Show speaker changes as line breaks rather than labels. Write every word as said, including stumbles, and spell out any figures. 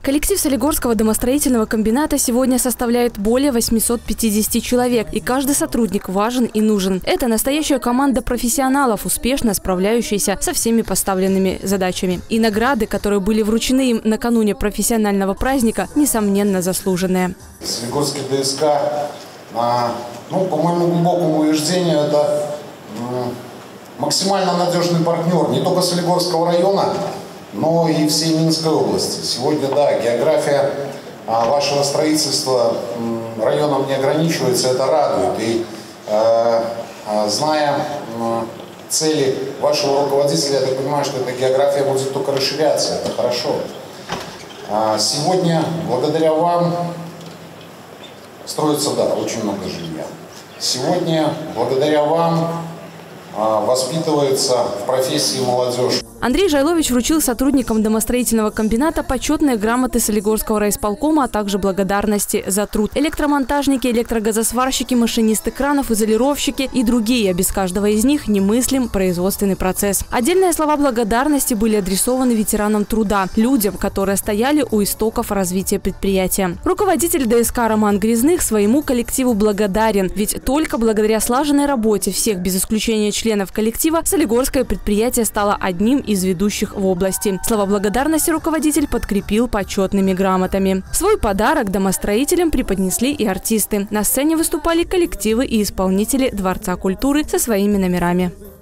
Коллектив Солигорского домостроительного комбината сегодня составляет более восьмисот пятидесяти человек, и каждый сотрудник важен и нужен. Это настоящая команда профессионалов, успешно справляющаяся со всеми поставленными задачами. И награды, которые были вручены им накануне профессионального праздника, несомненно заслуженные.
Солигорский ДСК, ну, по моему глубокому убеждению, это максимально надежный партнер не только Солигорского района, но и всей Минской области. Сегодня, да, география вашего строительства районом не ограничивается, это радует. И э, зная цели вашего руководителя, я так понимаю, что эта география будет только расширяться, это хорошо. Сегодня, благодаря вам, строится, да, очень много жилья. Сегодня, благодаря вам, воспитывается в профессии молодежь.
Андрей Жайлович вручил сотрудникам домостроительного комбината почетные грамоты Солигорского райисполкома, а также благодарности за труд. Электромонтажники, электрогазосварщики, машинисты кранов, изолировщики и другие. А без каждого из них немыслим производственный процесс. Отдельные слова благодарности были адресованы ветеранам труда, людям, которые стояли у истоков развития предприятия. Руководитель ДСК Роман Грязных своему коллективу благодарен, ведь только благодаря слаженной работе всех без исключения членов коллектива Солигорское предприятие стало одним из из ведущих в области. Слова благодарности руководитель подкрепил почетными грамотами. Свой подарок домостроителям преподнесли и артисты. На сцене выступали коллективы и исполнители Дворца культуры со своими номерами.